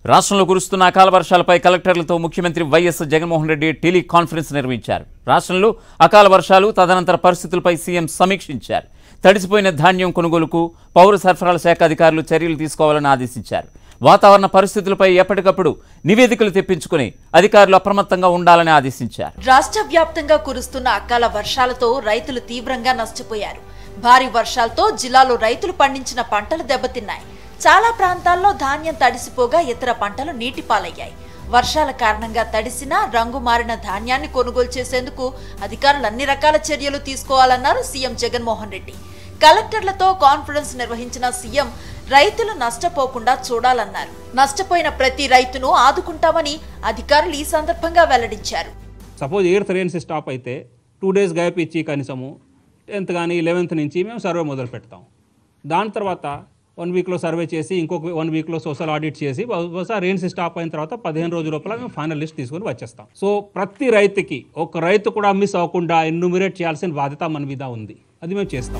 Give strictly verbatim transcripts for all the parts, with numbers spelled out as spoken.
రాష్ట్రంలో కురుస్తున్న అకాల వర్షాలపై కలెక్టర్లతో ముఖ్యమంత్రి Y S Jaganmohan Reddy teleconference నిర్వహించారు. రాష్ట్రంలో అకాల వర్షాలు తదనంతర పరిస్థితులపై సీఎం సమీక్షించారు. తడిసిపోయిన ధాన్యం కొనుగోలుకు పౌర సరఫరాల శాఖ అధికారులు చర్యలు తీసుకోవాలని ఆదేశించారు. వాతావరణ పరిస్థితులపై ఎప్పటికప్పుడు నివేదికలు తెప్పించుకుని అధికారులు అప్రమత్తంగా ఉండాలని ఆదేశించారు. రాష్ట్ర వ్యాప్తంగా కురుస్తున్న అకాల వర్షాలతో రైతులు తీవ్రంగా నష్టపోయారు. భారీ వర్షాలతో జిల్లాలో రైతులు పండించిన పంటలు దెబ్బతిన్నాయి. చాలా ప్రాంతాల్లో ధాన్యం తడిసిపోగా ఇతర పంటలు నీటిపాలయ్యాయి. వర్షాల కారణంగా తడిసిన రంగు మారిన ధాన్యాన్ని కొనుగోలు చేసేందుకు అధికారులు అన్ని రకాల చర్యలు తీసుకోవాలన్నారు సీఎం జగన్మోహన్ రెడ్డి. కలెక్టర్లతో కాన్ఫరెన్స్ నిర్వహించిన సీఎం రైతులు నష్టపోకుండా చూడాలన్నారు. నష్టపోయిన ప్రతి రైతును ఆదుకుంటామని అధికారులు ఈ సందర్భంగా వెల్లడించారు. సపోజ్ ఎయిత్ రెయిన్స్ స్టాప్ అయితే టూ డేస్ గ్యాప్ ఇచ్చి కనీసము టెన్త్ కానీ లెవెన్త్ నుంచి మేము సర్వే మొదలు పెడతాం. దాని తర్వాత వన్ వీక్లో సర్వే చేసి ఇంకొక వన్ వీక్లో సోషల్ ఆడిట్ చేసి బహుశా రెయిన్స్ స్టాప్ అయిన తర్వాత పదిహేను రోజుల లోపల మేము ఫైనల్ లిస్ట్ తీసుకొని వచ్చేస్తాం. సో ప్రతి రైతుకి ఒక రైతు కూడా మిస్ అవ్వకుండా ఎన్యూమిరేట్ చేయాల్సిన బాధ్యత మన మీద ఉంది. అది మేము చేస్తాం.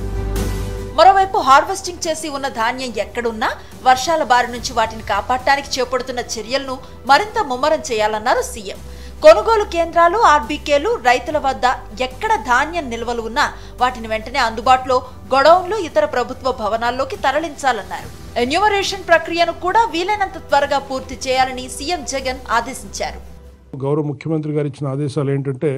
మరోవైపు హార్వెస్టింగ్ చేసి ఉన్న ధాన్యం ఎక్కడున్నా వర్షాల బారి నుంచి వాటిని కాపాడటానికి చేపడుతున్న చర్యలను మరింత ముమ్మరం చేయాలన్నారు సీఎం. కొనుగోలు కేంద్రాలు, ఆర్బీకేలు, రైతుల వద్ద ఎక్కడ ధాన్యం నిల్వలు ఉన్నా వాటిని వెంటనే అందుబాటులో గొడౌన్లు, ఇతర ప్రభుత్వ భవనాల్లోకి తరలించాలన్నారు. ఎన్యూమరేషన్ ప్రక్రియను కూడా వీలైనంత త్వరగా పూర్తి చేయాలని సీఎం జగన్ ఆదేశించారు. గౌరవ ముఖ్యమంత్రి గారు ఇచ్చిన ఆదేశాలు ఏంటంటే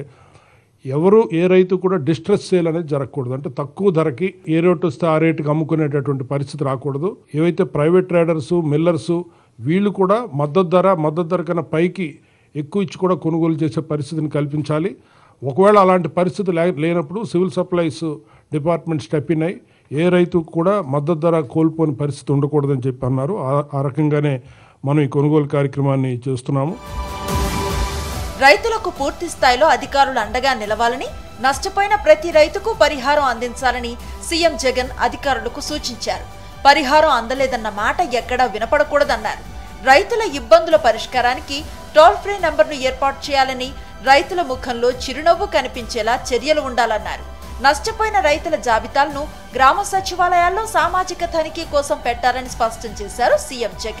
ఎవరు ఏ రైతు కూడా డిస్ట్రెస్ సేల్ అనేది జరగకూడదు. అంటే తక్కువ ధరకి ఏ రేటు వస్తే ఆ రేటుకి అమ్ముకునేటటువంటి పరిస్థితి రాకూడదు. ఏవైతే ప్రైవేట్ ట్రేడర్సు, మిల్లర్సు వీళ్ళు కూడా మద్దతు ధర మద్దతు ధర కన్నా పైకి ఎక్కువ ఇచ్చి కూడా కొనుగోలు చేసే పరిస్థితిని కల్పించాలి. ఒకవేళ అలాంటి పరిస్థితి లేనప్పుడు civil supplies department step in అయి ఏ రైతు కూడా మద్దతు ధర కోల్పోని పరిస్థితి ఉండకూడదని చెప్పి అన్నారు. ఆ రకంగానే మనం ఈ కొనుగోలు కార్యక్రమాన్ని చేస్తున్నాము. రైతులకు పూర్తి స్థాయిలో అధికారులు అండగా నిలవాలని, నష్టపోయిన ప్రతి రైతుకు పరిహారం అందించాలని సీఎం జగన్ అధికారులకు సూచించారు. పరిహారం అందలేదన్న మాట ఎక్కడా వినపడకూడదన్నారు. రైతుల ఇబ్బందుల పరిష్కారానికి టోల్ ఫ్రీ నంబర్ను ఏర్పాటు చేయాలని, రైతుల ముఖంలో చిరునవ్వు కనిపించేలా చర్యలు ఉండాలన్నారు. నష్టపోయిన రైతుల జాబితాలను గ్రామ సచివాలయాల్లో సామాజిక తనిఖీ కోసం పెట్టాలని స్పష్టం చేశారు సీఎం జగన్.